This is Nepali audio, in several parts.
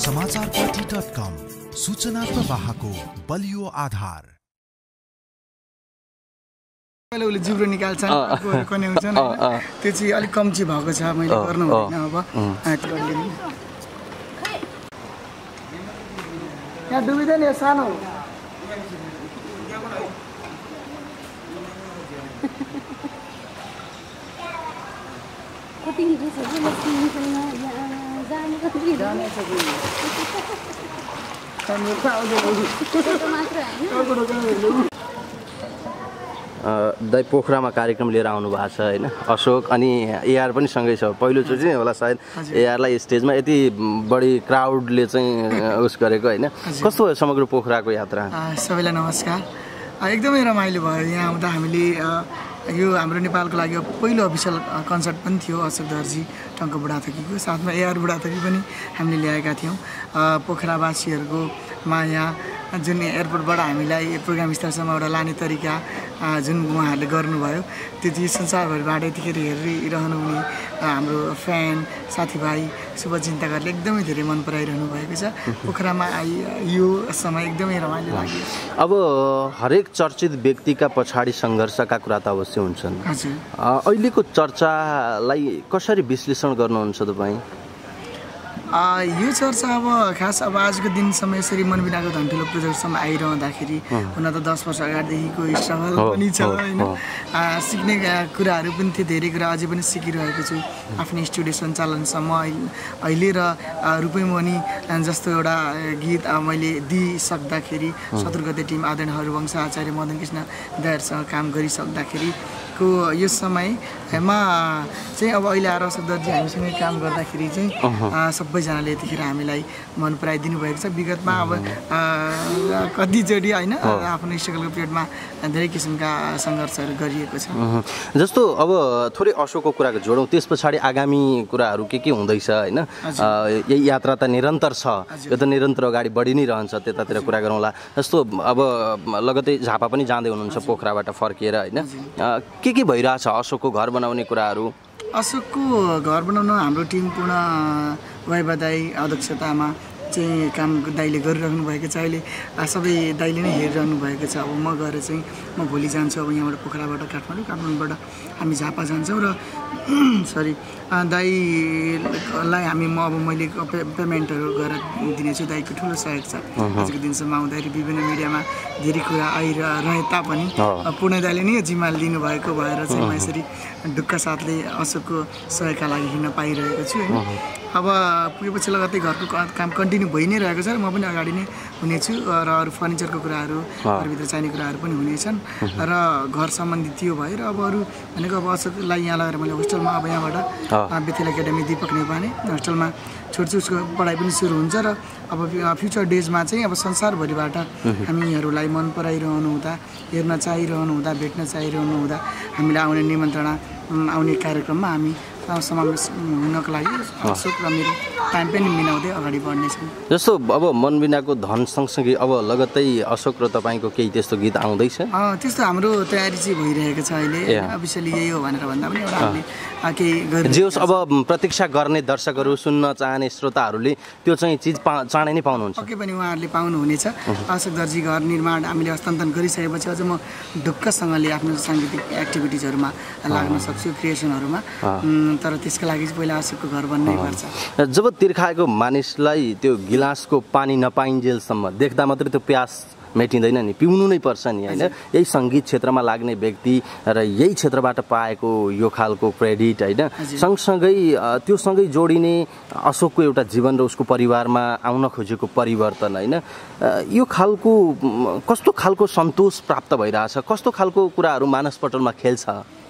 समाचारपाटी.com सूचना प्रवाहको बलियो आधार। उसले जिब्रो निकाल्छन् कन्याउँछन् त्यो चाहिँ अलिक कम्ची भएको छ मैले गर्नु हुँदैन अब यहाँ डुबिँदैन यो सानो दाइ पोखरामा कार्यक्रम लिएर आउनु भएको छ होइन अशोक अनि एआर पनि सँगै छ पहिलोचोटि नै होला सायद एआरलाई स्टेजमा यति बढी क्राउडले चाहिँ उस गरेको होइन कस्तो भयो समग्र पोखराको यात्रा सबैलाई नमस्कार एकदमै रमाइलो भयो यहाँ आउँदा हामीले यो हाम्रो नेपालको लागि पहिलो अफिसियल कन्सर्ट पनि थियो अशोक दर्जी टङ्क बुढाथोकीको साथमा एआर बुढाथोकी पनि हामीले ल्याएका थियौँ पोखरावासीहरूको माया जुन एयरपोर्टबाट हामीलाई प्रोग्राम स्थलसम्म एउटा लाने तरिका जुन उहाँहरूले गर्नुभयो त्यो चाहिँ संसारभरिबाट यतिखेर हेरिरहनु हुने हाम्रो फ्यान साथीभाइ शुभचिन्तकहरूले एकदमै धेरै मन पराइरहनु भएको छ पोखरामा यो समय एकदमै रमाइलो लाग्यो अब हरेक चर्चित व्यक्तिका पछाडि सङ्घर्षका कुरा त अवश्य हुन्छन् अहिलेको चर्चालाई कसरी विश्लेषण गर्नुहुन्छ तपाईँ यो चर्चा अब खास अब आजको दिनसम्म यसरी मनबिनाको धन्ठुलो प्रोजेक्टसम्म आइरहँदाखेरि हुन त 10 वर्ष अगाडिदेखिको स्ट्रगल पनि छ होइन सिक्ने कुराहरू पनि थियो धेरै कुरा अझै पनि सिकिरहेको छु आफ्नो स्टुडियो सञ्चालनसम्म अहिले र रूपैमणि जस्तो एउटा गीत मैले दिइसक्दाखेरि 17 गते टिम आदरणीय हरवंश आचार्य मदन कृष्ण दायरसँग काम गरिसक्दाखेरि को यो समयमा चाहिँ अब अहिले आएर शब्दजी हामीसँगै काम गर्दाखेरि चाहिँ सबैजनाले यतिखेर हामीलाई मन पराइदिनु भएको छ विगतमा अब कतिचोटि होइन आफ्नो स्ट्रगलको पिरियडमा धेरै किसिमका सङ्घर्षहरू गरिएको छ जस्तो अब थोरै अशोकको कुराको जोडौँ त्यस पछाडि आगामी कुराहरू के हुँदैछ होइन यही यात्रा त निरन्तर छ यो त निरन्तर अगाडि बढी नै रहन्छ त्यतातिर कुरा गरौँला जस्तो अब लगतै झापा पनि जाँदै हुनुहुन्छ पोखराबाट फर्किएर होइन के भइरहेछ अशोकको घर बनाउने कुराहरू अशोकको घर बनाउन हाम्रो टिम पूर्ण वाइबा दाई अध्यक्षतामा चाहिँ काम दाइले गरिरहनु भएको छ अहिले सबै दाइले नै हेरिरहनु भएको छ अब म गएर चाहिँ म भोलि जान्छु अब यहाँबाट पोखराबाट काठमाडौँबाट हामी झापा जान्छौँ र सरी दाइलाई हामी मैले पेमेन्टहरू गरेर दिनेछु दाइको ठुलो सहयोग छ आजको दिनसम्म आउँदाखेरि विभिन्न मिडियामा धेरै कुरा आइरहे तापनि पूर्ण दाइले नै जिम्मा लिनुभएको भएर चाहिँ म यसरी ढुक्क साथले अशोकको सहयोगका लागि हिँड्न पाइरहेको छु होइन अब पुगेपछि लगत्तै घरको काम कन्टिन्यू भइ नै रहेको छ र म पनि अगाडि नै हुनेछु र अरू फर्निचरको कुराहरू घरभित्र चाहिने कुराहरू पनि हुनेछन् र घर सम्बन्धी त्यो भयो र अब अरू भनेको अब अशोकलाई यहाँ लगेर मैले होस्टेलमा अब यहाँबाट बेथेल एकाडेमी दीपक नेपाने होस्टेलमा छोड्छु उसको पढाइ पनि सुरु हुन्छ र अब फ्युचर डेजमा चाहिँ अब संसारभरिबाट हामीहरूलाई मन पराइरहनु हुँदा हेर्न चाहिरहनु हुँदा भेट्न चाहिरहनु हुँदा हामीलाई आउने निमन्त्रणा आउने कार्यक्रममा हामी समावेश हुनको लागि अशोक र मेरो टाइम पनि मिलाउँदै अगाडि बढ्नेछौँ जस्तो अब मनबिनाको धन सँगसँगै अब लगत्तै अशोक र तपाईँको केही त्यस्तो गीत आउँदैछ त्यस्तो हाम्रो तयारी चाहिँ भइरहेको छ अहिले अफिसियली यही हो भनेर भन्दा पनि एउटा हामीले केही जे होस् अब प्रतीक्षा गर्ने दर्शकहरू सुन्न चाहने श्रोताहरूले त्यो चाहिँ चिज चाँडै नै पाउनुहुन्छ पक्कै पनि उहाँहरूले पाउनुहुनेछ अशोक दर्जी घर निर्माण हामीले हस्तान्तरण गरिसकेपछि अझ म ढुक्कसँगले आफ्नो साङ्गीतिक एक्टिभिटिजहरूमा लाग्न सक्छु क्रिएसनहरूमा तर त्यसको लागि चाहिँ पहिला अशोकको घर बन्नै पर्छ जब तिर्खाएको मानिसलाई त्यो गिलासको पानी नपाइन्जेलसम्म देख्दा मात्रै त्यो प्यास मेटिँदैन नि पिउनु नै पर्छ नि होइन यही सङ्गीत क्षेत्रमा लाग्ने व्यक्ति र यही क्षेत्रबाट पाएको यो खालको क्रेडिट होइन सँगसँगै त्यो सँगै जोडिने अशोकको एउटा जीवन र उसको परिवारमा आउन खोजेको परिवर्तन होइन यो खालको कस्तो खालको सन्तोष प्राप्त भइरहेछ कस्तो खालको कुराहरू मानसपटलमा खेल्छ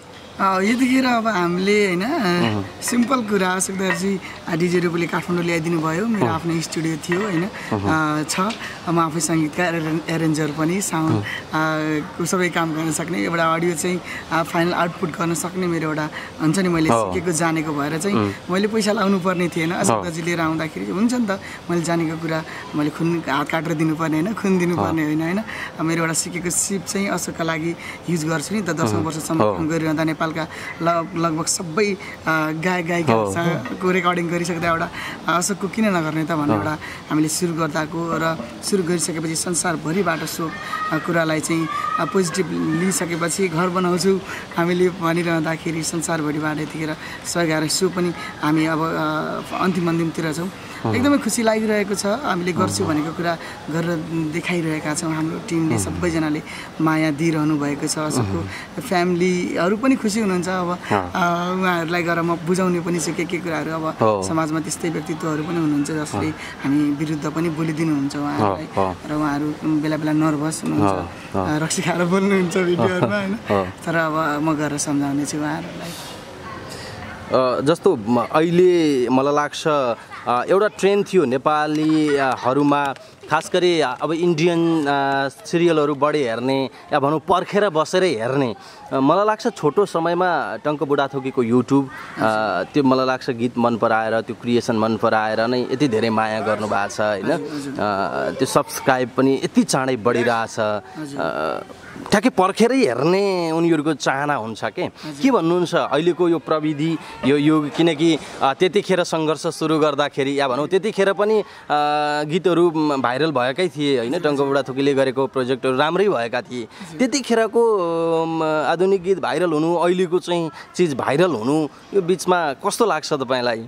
यतिखेर अब हामीले होइन सिम्पल कुरा अशोक दर्जी डिजे रूपले काठमाडौँ ल्याइदिनु भयो मेरो आफ्नो स्टुडियो थियो होइन छ म आफै सङ्गीतकार एरेन्जर पनि साउन्ड सबै काम गर्न सक्ने एउटा अडियो चाहिँ फाइनल आउटपुट गर्न सक्ने मेरो एउटा हुन्छ नि मैले सिकेको जानेको भएर चाहिँ मैले पैसा लाउनु पर्ने थिएन अशोक दर्जी लिएर आउँदाखेरि हुन्छ नि त मैले जानेको कुरा मैले खुन हात काटेर दिनुपर्ने होइन खुन दिनुपर्ने होइन मेरो एउटा सिकेको सिप चाहिँ अशोकका लागि युज गर्छु नि त 10 वर्षसम्म काम गरिरहँदा नेपाल नेपालका लगभग सबै गायकगायिकाहरूको रेकर्डिङ गरिसक्दा एउटा अशोकको किन नगर्ने त भन्ने एउटा हामीले सुरु गर्दाको र सुरु गरिसकेपछि संसारभरिबाट सो कुरालाई चाहिँ पोजिटिभ लिइसकेपछि घर बनाउँछु हामीले भनिरहँदाखेरि संसारभरिबाट यतिखेर सहयोग सो पनि हामी अब अन्तिमतिर छौँ। एकदमै खुसी लागिरहेको छ। हामीले गर्छु भनेको कुरा गरेर देखाइरहेका छौँ। हाम्रो टिमले सबैजनाले माया दिइरहनु भएको छ। अशोकको फ्यामिलीहरू पनि खुसी हुनुहुन्छ। अब उहाँहरूलाई गएर म बुझाउने पनि छु के कुराहरू। अब समाजमा त्यस्तै व्यक्तित्वहरू पनि हुनुहुन्छ जसले हामी विरुद्ध पनि बोलिदिनुहुन्छ उहाँहरूलाई र उहाँहरू बेला बेला नर्भस हुनुहुन्छ, रक्सी खाएर बोल्नुहुन्छ भिडियोहरूमा होइन। तर अब म गएर सम्झाउने छु उहाँहरूलाई। जस्तो अहिले मलाई लाग्छ एउटा ट्रेन्ड थियो नेपालीहरूमा खास गरी अब इन्डियन सिरियलहरू बढी हेर्ने या भनौँ पर्खेर बसेर हेर्ने। मलाई लाग्छ छोटो समयमा टङ्क बुढाथोकीको युट्युब त्यो मलाई लाग्छ गीत मन पराएर त्यो क्रिएसन मन पराएर नै यति धेरै माया गर्नुभएको छ होइन। त्यो सब्सक्राइब पनि यति चाँडै बढिरहेछ। ठ्याक्कै पर्खेरै हेर्ने उनीहरूको चाहना हुन्छ के भन्नुहुन्छ अहिलेको यो प्रविधि यो युग? किनकि त्यतिखेर सङ्घर्ष सुरु गर्दाखेरि या भनौँ त्यतिखेर पनि गीतहरू भाइरल भएकै थिए होइन। टङ्क बुढाथोकीले गरेको प्रोजेक्टहरू राम्रै भएका थिए। त्यतिखेरको आधुनिक गीत भाइरल हुनु, अहिलेको चाहिँ चिज भाइरल हुनु, यो बिचमा कस्तो लाग्छ तपाईँलाई?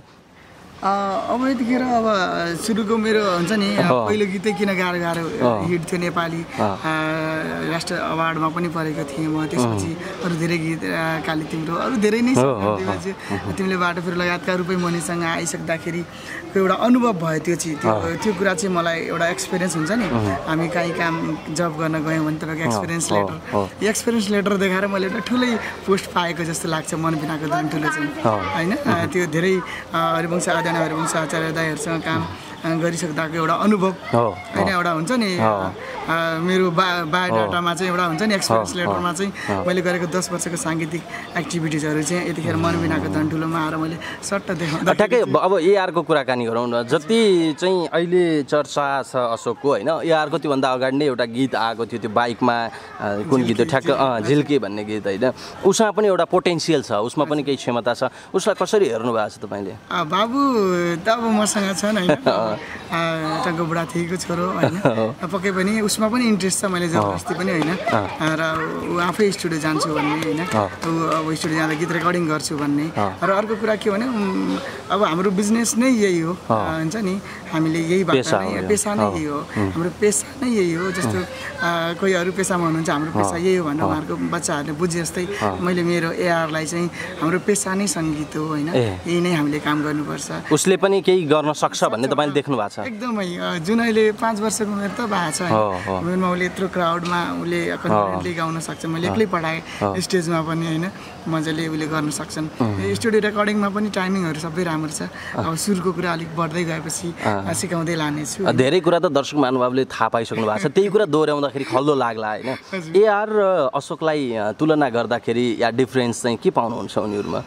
अब यतिखेर अब सुरुको मेरो हुन्छ नि पहिलो गीतै किन गाह्रो हिट थियो नेपाली राष्ट्र अवार्डमा पनि परेको थिएँ म। त्यसपछि अरू धेरै गीत काली तिम्रो अरू धेरै नै तिमीले बाटो फेरि लगायतका रूपै मनिसँग आइसक्दाखेरि एउटा अनुभव भयो। त्यो कुरा चाहिँ मलाई एउटा एक्सपिरियन्स हुन्छ नि। हामी कहीँ काम जब गर्न गयौँ भने तपाईँको एक्सपिरियन्स लेटर देखाएर मैले एउटा ठुलै पोस्ट पाएको जस्तो लाग्छ मन बिनाको दिन ठुलो चाहिँ होइन। त्यो धेरै हरिवंश हरिवंश आचार्य दाईहरूसँग काम गरिसक्दाको एउटा अनुभव होइन। एउटा हुन्छ नि मेरो बायोडाटामा चाहिँ एउटा हुन्छ नि एक्सपिरियन्स लेटरमा चाहिँ मैले गरेको 10 वर्षको साङ्गीतिक एक्टिभिटिजहरू चाहिँ यतिखेर मन बिनाको धनठुलोमा आएर मैले सट्ट देखाउँदा ठ्याक्कै। अब एआरको कुराकानी गरौँ न। जति चाहिँ अहिले चर्चा छ अशोकको होइन, एआरको त्योभन्दा अगाडि नै एउटा गीत आएको थियो त्यो बाइकमा कुन गीत हो ठ्याक्क झिल्के भन्ने गीत होइन। उसमा पनि एउटा पोटेन्सियल छ, उसमा पनि केही क्षमता छ। उसलाई कसरी हेर्नु भएको छ तपाईँले? बाबु त अब मसँग छन् होइन, टङ्क बुढाथोकीको छोरो होइन। पक्कै पनि उसमा पनि इन्ट्रेस्ट छ। मैले जबरजस्ती पनि होइन र ऊ आफै स्टुडियो जान्छु भन्ने होइन, ऊ अब स्टुडियो जाँदा गीत रेकर्डिङ गर्छु भन्ने। र अर्को कुरा के भने अब हाम्रो बिजनेस नै यही हो हुन्छ नि। हामीले यही पेसा नै यही हो, हाम्रो पेसा नै यही हो। जस्तो कोही अरू पेसामा हुनुहुन्छ, हाम्रो पेसा यही हो भनेर उहाँहरूको बच्चाहरूले बुझे जस्तै मैले मेरो एआरलाई चाहिँ हाम्रो पेसा नै सङ्गीत हो होइन, यही नै हामीले काम गर्नुपर्छ। उसले पनि केही गर्न सक्छ भन्ने तपाईँले देख्नु भएको छ? एकदमै। जुन अहिले 5 वर्षको उमेर त भएको छ उमेरमा उसले यत्रो क्राउडमा उसले कन्फिडेन्टली गाउन सक्छ। मैले एक्लै पढाएँ स्टेजमा पनि होइन, मजाले उसले गर्न सक्छन्। स्टुडियो रेकर्डिङमा पनि टाइमिङहरू सबै राम्रो छ। अब सुरुको कुरा अलिक बढ्दै गएपछि सिकाउँदै लानेछु। धेरै कुरा त दर्शक महानुभावले थाहा पाइसक्नु भएको छ, त्यही कुरा दोहोऱ्याउँदाखेरि खल्लो लाग्ला होइन। एआर र अशोकलाई तुलना गर्दाखेरि या डिफरेन्स चाहिँ के पाउनुहुन्छ उनीहरूमा?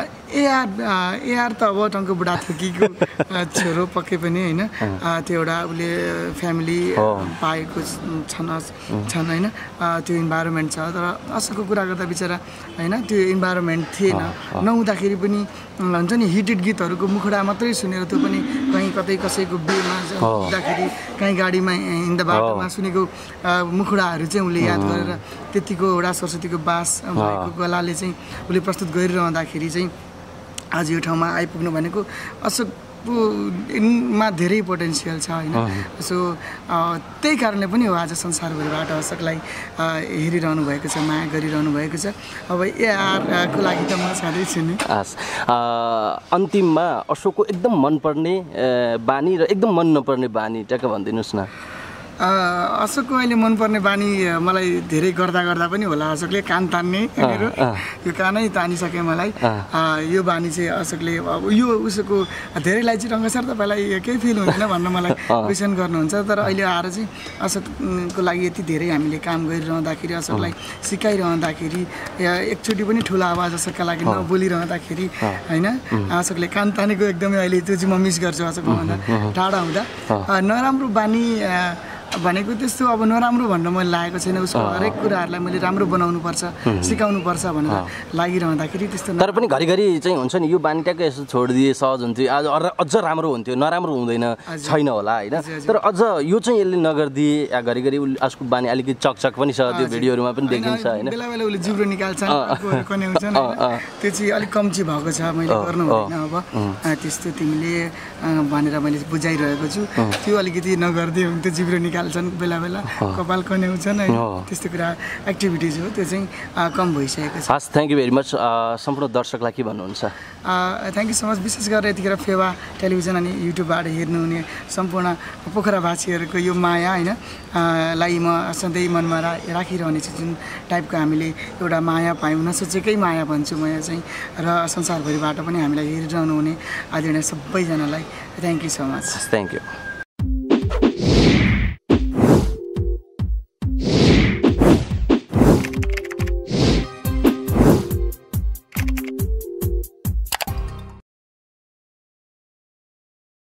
एआर त अब टङ्क बुढाथोकीको छोरो पक्कै पनि होइन। त्यो एउटा उसले फ्यामिली पाएको छन् होइन, त्यो इन्भाइरोमेन्ट छ। तर अशोकको कुरा गर्दा बिचरा होइन त्यो इन्भाइरोमेन्ट थिएन। नहुँदाखेरि पनि हुन्छ नि हिटेड गीतहरूको मुखडा मात्रै सुनेर त्यो पनि कहीँ कतै कसैको बिहेमा जाँदाखेरि कहीँ गाडीमा हिँड्दा बाटोमा सुनेको मुखडाहरू चाहिँ उसले याद गरेर त्यतिको एउटा सरस्वतीको बास भएको गलाले चाहिँ उसले प्रस्तुत गरिरहँदाखेरि चाहिँ आज यो ठाउँमा आइपुग्नु भनेको अशोकमा धेरै पोटेन्सियल छ होइन। सो त्यही कारणले पनि हो आज संसारभरिबाट अशोकलाई हेरिरहनु भएको छ, माया गरिरहनु भएको छ। अब एआरको लागि त म छाँदैछु नि। अन्तिममा अशोकको एकदम मनपर्ने बानी र एकदम मन नपर्ने बानी ट्याक्क भनिदिनुहोस् न। अशोकको अहिले मनपर्ने बानी मलाई धेरै गर्दा पनि होला। अशोकले कान तान्ने मेरो यो कानै तानिसके मलाई। यो बानी चाहिँ अशोकले अब यो उसको धेरैलाई चाहिँ रङ्ग सर तपाईँलाई केही फिल हुँदैन भनेर मलाई क्वेसन गर्नुहुन्छ। तर अहिले आएर चाहिँ अशोकको लागि यति धेरै हामीले काम गरिरहँदाखेरि अशोकलाई सिकाइरहँदाखेरि एकचोटि पनि ठुलो आवाज अशोकका लागि नबोलिरहँदाखेरि होइन अशोकले कान तानेको एकदमै अहिले त्यो चाहिँ म मिस गर्छु। अशोकभन्दा टाढा हुँदा नराम्रो बानी भनेको त्यस्तो अब नराम्रो भन्न मैले लागेको छैन उसको हरेक कुराहरूलाई मैले राम्रो बनाउनुपर्छ सिकाउनुपर्छ भनेर लागिरहँदाखेरि त्यस्तो तर पनि घरिघरि चाहिँ हुन्छ नि यो बानी ट्याक्कै यसो छोडिदिए सहज हुन्थ्यो आज अझ राम्रो हुन्थ्यो नराम्रो हुँदैन छैन होला होइन तर अझ यो चाहिँ यसले नगरिदिए या घरिघरि उसको बानी अलिकति चकचक पनि छ त्यो भिडियोहरूमा पनि देखिन्छ होइन बेला बेला उसले जिब्रो निकाल्छन् कन्याउँछन् त्यो चाहिँ अलिक कम चाहिँ भएको छ मैले गर्नु हुँदैन अब त्यस्तो तिमीले भनेर मैले बुझाइरहेको छु त्यो अलिकति नगर्दै हुन्थ्यो जिब्रो निकाल्छन् बेला बेला कपाल कन्याउँछन् होइन त्यस्तो कुरा एक्टिभिटिज हो त्यो चाहिँ कम भइसकेको छ हस् थ्याङ्क यू भेरी मच सम्पूर्ण दर्शकलाई के भन्नुहुन्छ थ्याङ्क यू सो मच विशेष गरेर यतिखेर फेवा टेलिभिजन अनि युट्युबबाट हेर्नुहुने सम्पूर्ण पोखरावासीहरूको यो माया होइन लाई म सधैँ मनमा राखिरहने छु जुन टाइपको हामीले एउटा माया पायौँ नसोचेकै माया भन्छु म यहाँ चाहिँ र संसारभरिबाट पनि हामीलाई हेरिरहनु हुने आदरणीय सबैजनालाई thank you so much thank you